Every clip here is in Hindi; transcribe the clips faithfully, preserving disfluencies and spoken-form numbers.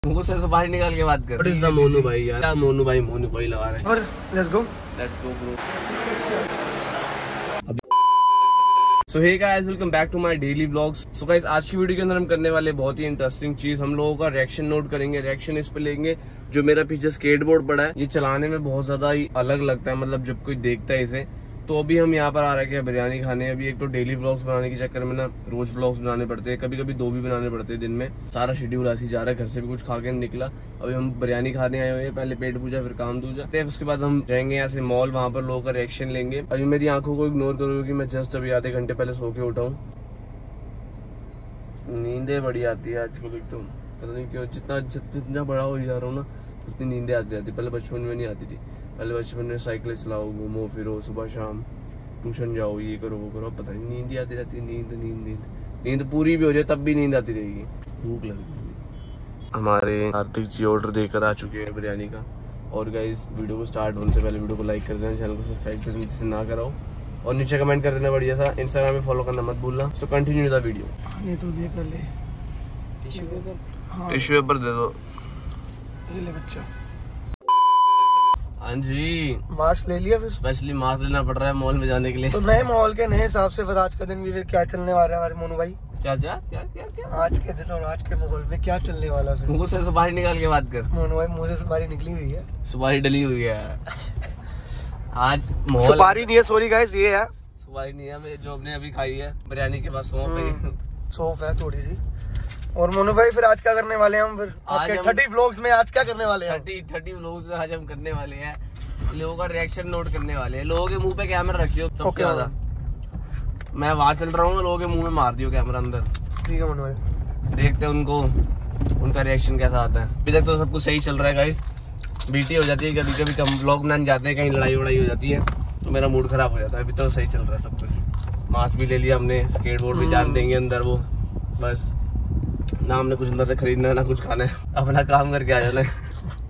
मुंह से बाहर निकाल के बात कर। What is the मोनू भाई यार, क्या मोनू भाई मोनू भाई लगा रहे हैं। और let's go let's go bro. So hey guys, welcome back to my daily vlogs. So guys, आज की वीडियो के अंदर हम करने वाले बहुत ही इंटरेस्टिंग चीज, हम लोगों का रिएक्शन नोट करेंगे। रिएक्शन इस पे लेंगे जो मेरा पीछे स्केटबोर्ड पड़ा है, ये चलाने में बहुत ज्यादा ही अलग लगता है, मतलब जब कोई देखता है इसे। तो अभी हम यहाँ पर आ रहे हैं बिरयानी खाने। अभी एक तो डेली व्लॉग्स बनाने के चक्कर में ना रोज व्लॉग्स बनाने पड़ते हैं, कभी कभी दो भी बनाने पड़ते हैं दिन में। सारा शेड्यूल ऐसे जा रहा है, घर से भी कुछ खा के निकला। अभी हम बिरयानी खाने आए हुए हैं, पहले पेट पूजा फिर काम दूजा, उसके बाद हम जाएंगे यहाँ से मॉल, वहाँ पर लोगों का रिएक्शन लेंगे। अभी मेरी आंखों को इग्नोर करोगे कि मैं जस्ट अभी आधे घंटे पहले सो के उठा हूँ। नींदें बड़ी आती है आजकल, एक तो पता नहीं क्यों, जितना जितना बड़ा हो जा रहा हूँ ना उतनी नींदें आती जाती। पहले बचपन में नहीं आती थी, पहले बचपन में साइकिल चलाओ, घूमो फिरो, सुबह शाम ट्यूशन जाओ, ये करो वो करो, पता नहीं नींद आती रहती है। नींद नींद नींद नींद पूरी भी हो जाए तब भी नींद आती रहेगी। भूख लग रही। हमारे हार्दिक जी ऑर्डर देकर आ चुके हैं बिरयानी का। और गाइस, वीडियो को स्टार्ट होने से पहले वीडियो को लाइक कर देना, चैनल को सब्सक्राइब कर देना जिससे ना कराओ, और नीचे कमेंट कर देना बढ़िया सा। इंस्टाग्राम में फॉलो करना मत भूलना। So continue the video. ये तो दे कर ले टिश्यू पेपर, हाँ टिश्यू पेपर दे दो। ये ले बच्चा। हाँ जी, मास्क ले लिया फिर? स्पेशली मास्क लेना पड़ रहा है मॉल में जाने के लिए। तो नए मॉल के नए हिसाब से फिर आज का दिन भी फिर क्या चलने वाला है हमारे मोनू भाई? क्या क्या क्या क्या क्या आज के दिन और आज के माहौल में क्या चलने वाला है? मुंह से बाहर निकाल के बात कर। मोनू भाई मुंह से सुपारी निकली हुई है, सुपारी डली हुई है। आज माहौल सुपारी नहीं है, सॉरी गाइस, ये है सुपारी नहीं है जो हमने अभी खाई है बिरयानी के बाद। सौंफ है, सौंफ है थोड़ी सी। और मोनू भाई फिर आज क्या करने वाले हैं हम? फिर आपके थर्टी व्लॉग्स में आज क्या करने वाले हैं? थर्टी थर्टी व्लॉग्स में आज हम करने वाले हैं, लोगों का रिएक्शन नोट करने वाले हैं। लोगों के मुंह पे कैमरा रखियो सबसे ज्यादा। मैं वहां चल रहा हूँ, लोगों के मुंह में मार दियो कैमरा अंदर। ठीक है मोनू भाई, देखते हैं उनको उनका रिएक्शन कैसा आता है। अभी तक तो सब कुछ सही चल रहा है गाइस। बीटी हो जाती है कभी कभी, कम व्लॉग बनाने जाते हैं, कहीं लड़ाई वड़ाई हो जाती है तो मेरा मूड खराब हो जाता है। अभी तो सही चल रहा है सब कुछ। मास्क भी ले लिया हमने, स्केटबोर्ड भी जान देंगे अंदर। वो बस ना हमने कुछ अंदर से खरीदना ना कुछ खाना है, अपना काम करके आ जाना है।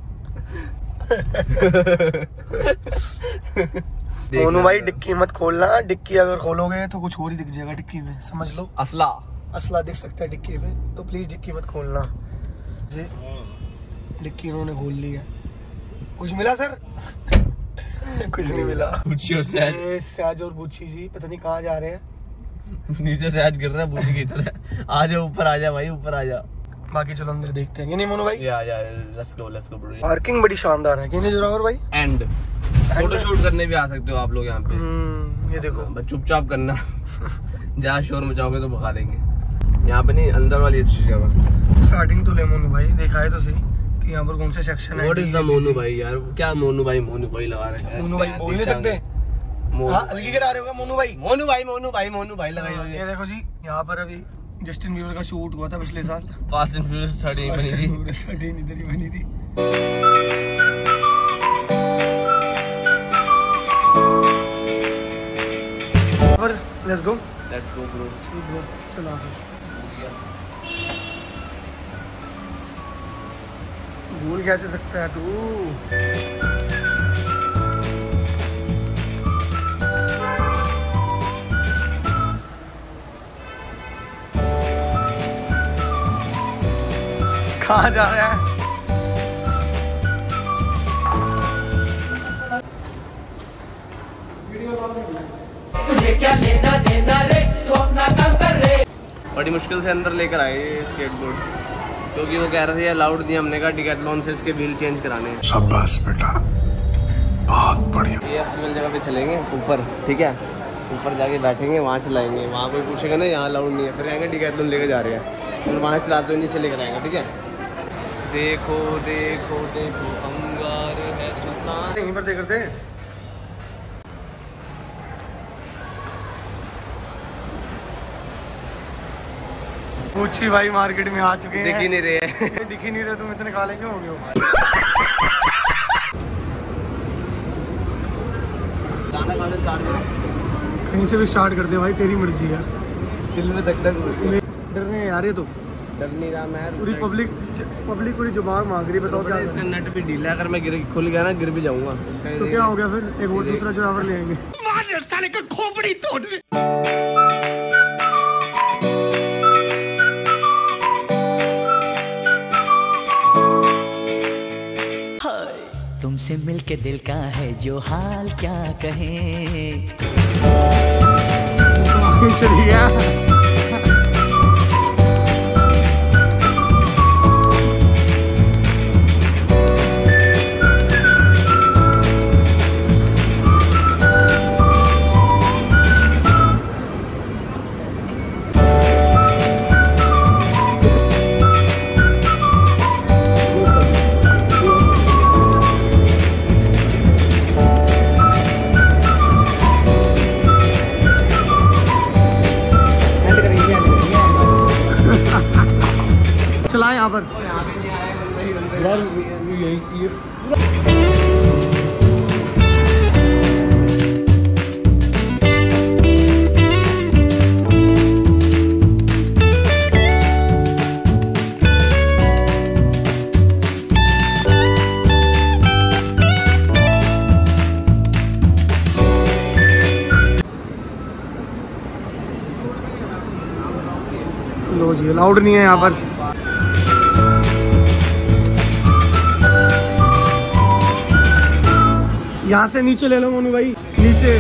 मोनू भाई डिक्की मत खोलना, डिक्की अगर खोलोगे तो कुछ और ही दिख जाएगा डिक्की में, समझ लो। असला असला दिख सकता है डिक्की में, तो प्लीज डिक्की मत खोलना जी। डिक्की इन्होंने खोल ली है। कुछ मिला सर? कुछ नहीं मिला। बुच्ची और सहज, सहज और बुच्ची जी पता नहीं कहाँ जा रहे हैं। नीचे से आज गिर रहा है बुच्ची की तरह। आ जा ऊपर, आ जा भाई ऊपर आ जा। बाकी चलो अंदर देखते हैं, ये नहीं मोनू भाई? या या let's go let's go bro. Parking बड़ी शानदार है, कहने जरा और भाई। एंड फोटो शूट करने भी आ सकते हो आप लोग यहाँ पे। ये देखो चुपचाप करना, जहाँ शोर मचाओगे तो भगा देंगे। यहाँ पे नहीं, अंदर वाली अच्छी जगह। स्टार्टिंग तो ले मोनू भाई, देखा है तो सही कि यहाँ पर कौन सा सेक्शन है। व्हाट इज द मोनू भाई यार, क्या मोनू भाई मोनू भाई लगा रहे हैं। मोनू भाई बोल नहीं सकते, अलगी करा रहे हो मोनू भाई? मोनू भाई मोनू भाई मोनू भाई लगाई हुई है। ये देखो जी, यहाँ पर अभी जस्टिन बीबर का शूट हुआ था पिछले साल। फास्ट एंड फ्यूरियस थर्टीन बनी थी, थर्टीन इधर ही बनी थी। और let's go let's go bro. Bro चला फिर। भूल कैसे सकता है तू? कहाँ जा रहा है? तुझे क्या लेना देना रे, तो अपना काम कर रे। बड़ी मुश्किल से अंदर लेकर आए ये स्केटबोर्ड, क्योंकि वो कह रहे थे अलाउड नहीं। हमने कहा डिकैथलॉन से इसके व्हील चेंज कराने हैं। शाबाश बेटा, बहुत बढ़िया। ये अब सिविल जगह पे चलेंगे ऊपर, ठीक है? ऊपर जाके बैठेंगे, वहाँ चलाएंगे। वहाँ कोई पूछेगा ना यहाँ अलाउड नहीं है, फिर आएंगे डिकैथलॉन लेके जा रहे हैं, फिर वहाँ चलाते हुए नीचे लेकर आएंगे, ठीक है? देखो देखो देखो अंगार है सुल्तान। यहीं पर देखते हैं। पूछी भाई मार्केट में आ चुके हैं। दिख ही नहीं रहे दिख ही नहीं रहे, तुम इतने काले क्यों हो गए हो? गाना गाने स्टार्ट करें, कहीं से भी स्टार्ट कर दे भाई, तेरी मर्जी है। दिल में धक धक डरने आ रहे तो डर नहीं रहा मैं। पूरी पब्लिक पब्लिक पूरी जुबान मांग रही, बताओ क्या? इसका नेट भी ढीला है, अगर मैं गिर खुल गया ना गिर भी जाऊंगा। तो क्या हो गया फिर? एक और दूसरा चौरावर ले आएंगे। साले का खोपड़ी तोड़। तुमसे मिलके दिल का है जो हाल क्या कहें। चली गया। चला यहाँ पर लो जी, अलाउड नहीं है यहाँ पर। यहाँ से नीचे ले लो मोनू भाई, नीचे।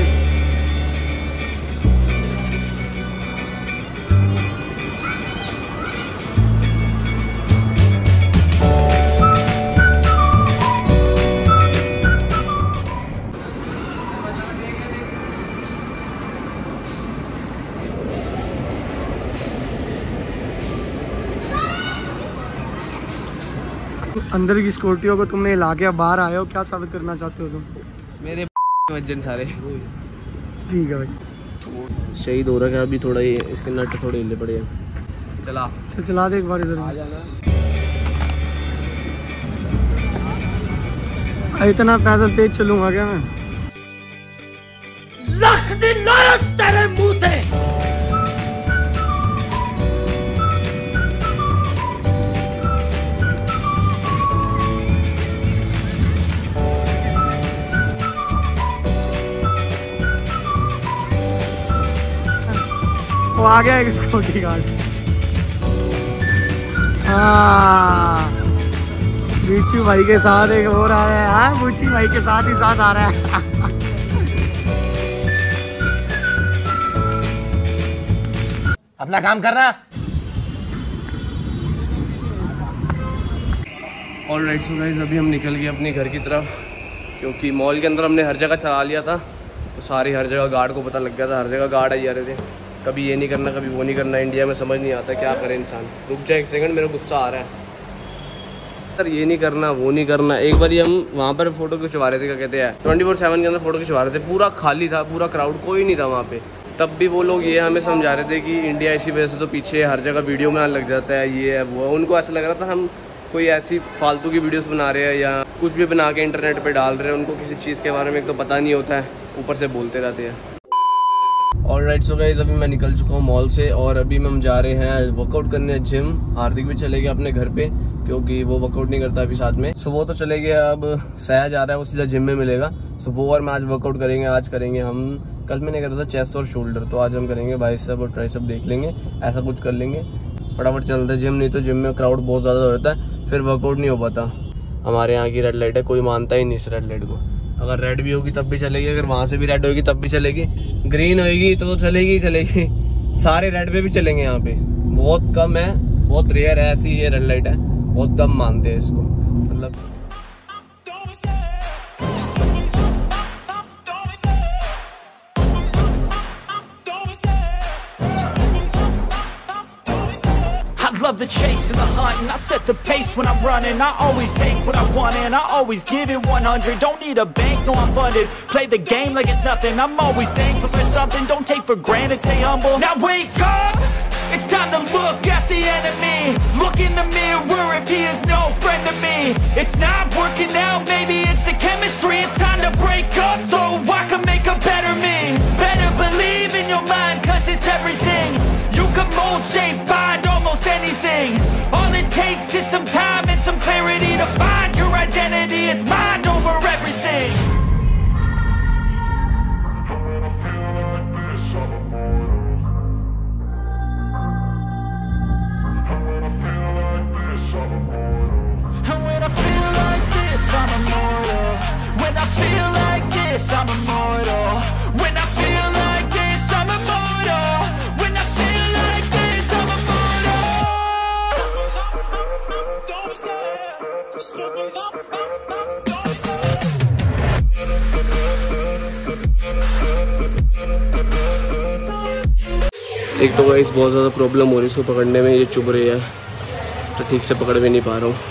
अंदर की सिक्योरिटियों को तुमने ला के बाहर आए हो, क्या साबित करना चाहते हो तुम? मेरे वजन सारे ठीक है भाई। शहीद हो रहा है अभी, थोड़ा ये इसके नट थोड़े हिले पड़े हैं। चला चल चला दे एक बार इधर। आ जाना। इतना पैदल तेज चलूंगा क्या मैं? लख दिन लायक तेरे मुंह ते। वो आ गया एक सिक्योरिटी गार्ड। हाँ, बूची भाई के साथ एक और आ रहा है। हाँ, बूची भाई के साथ ही साथ आ रहा है। अपना काम करना। ऑलराइट सो गाइस, अभी हम निकल गए अपने घर की तरफ, क्योंकि मॉल के अंदर हमने हर जगह चला लिया था, तो सारी हर जगह गार्ड को पता लग गया था। हर जगह गार्ड आई जा रहे थे, कभी ये नहीं करना कभी वो नहीं करना। इंडिया में समझ नहीं आता क्या करे इंसान। रुक जाए एक सेकंड, मेरा गुस्सा आ रहा है सर। ये नहीं करना वो नहीं करना। एक बार हम वहाँ पर फोटो खिंचवा रहे थे, क्या कहते हैं, ट्वेंटी फोर सेवन के अंदर फोटो खिंचवा रहे थे। पूरा खाली था, पूरा क्राउड, कोई नहीं था वहाँ पे। तब भी वो लोग ये हमें समझा रहे थे कि इंडिया इसी वजह से तो पीछे, हर जगह वीडियो में आने लग जाता है, ये है वो है। उनको ऐसा लग रहा था हम कोई ऐसी फालतू की वीडियोस बना रहे हैं या कुछ भी बना के इंटरनेट पे डाल रहे हैं। उनको किसी चीज़ के बारे में एक तो पता नहीं होता है, ऊपर से बोलते रहते हैं। ऑलराइट सो गाइस, अभी मैं निकल चुका हूँ मॉल से और अभी हम जा रहे हैं वर्कआउट करने जिम। हार्दिक भी चले गया अपने घर पे, क्योंकि वो वर्कआउट नहीं करता अभी साथ में। सो वो तो चले गया, अब सया जा रहा है, वो सीधा जिम में मिलेगा। सो वो और मैं आज वर्कआउट करेंगे। आज करेंगे हम, कल मैंने करा था चेस्ट और शोल्डर, तो आज हम करेंगे बाइसेप और ट्राइसेप, देख लेंगे, ऐसा कुछ कर लेंगे। फटाफट चलते जिम, नहीं तो जिम में क्राउड बहुत ज़्यादा होता है, फिर वर्कआउट नहीं हो पाता। हमारे यहाँ की रेड लाइट है, कोई मानता ही नहीं इस रेड लाइट को। अगर रेड भी होगी तब भी चलेगी, अगर वहाँ से भी रेड होगी तब भी चलेगी, ग्रीन होगी तो, तो चलेगी ही चलेगी। सारे रेड पे भी चलेंगे यहाँ पे। बहुत कम है, बहुत रेयर है ऐसी ये रेड लाइट है, बहुत कम मानते हैं इसको। मतलब Love the chase and the hunt, and I set the pace when I'm running. I always take what I want and I always give it one hundred. Don't need a bank, no I'm funded. Play the game like it's nothing. I'm always thankful for something. Don't take for granted, stay humble. Now wake up, it's time to look at the enemy. Look in the mirror if he is no friend to me. It's not working out, maybe it's the chemistry. It's time to break up so I can make a better me. Better believe in your mind, cause it's everything. You can mold, shape, find almost anything. All it takes is some time and some clarity to find your identity. It's mind over everything. And when I feel like this, I'm immortal. एक तो गाइस बहुत ज़्यादा प्रॉब्लम हो रही है इसको पकड़ने में, ये चुभ रही है तो ठीक से पकड़ भी नहीं पा रहा हूँ।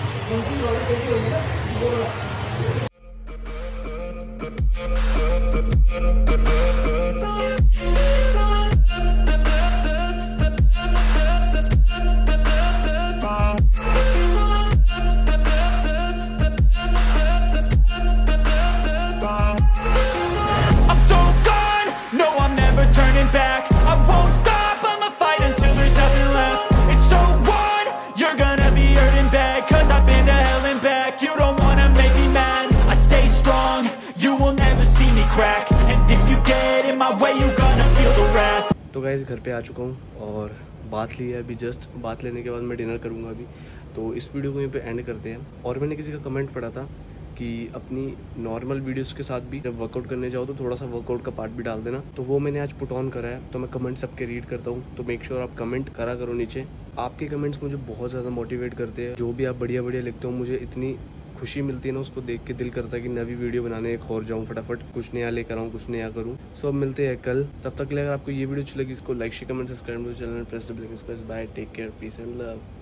तो गाइस घर पे आ चुका हूँ और बात ली है अभी जस्ट, बात लेने के बाद मैं डिनर करूँगा अभी। तो इस वीडियो को यहीं पे एंड करते हैं। और मैंने किसी का कमेंट पढ़ा था कि अपनी नॉर्मल वीडियोस के साथ भी जब वर्कआउट करने जाओ तो थोड़ा सा वर्कआउट का पार्ट भी डाल देना, तो वो मैंने आज पुट ऑन करा है। तो मैं कमेंट सबके रीड करता हूँ, तो मेक श्योर आप कमेंट करा करो नीचे। आपके कमेंट्स मुझे बहुत ज़्यादा मोटिवेट करते हैं। जो भी आप बढ़िया बढ़िया लिखते हो मुझे इतनी खुशी मिलती है ना, उसको देख के दिल करता है कि नवी वीडियो बनाने एक और जाऊँ, फटाफट कुछ नया लेकर आऊँ, कुछ नया करूँ। सो अब मिलते हैं कल, तब तक के लिए अगर आपको ये वीडियो अच्छी लगी इसको like share comment subscribe channel press the bell icon. Bye, take care, peace and love.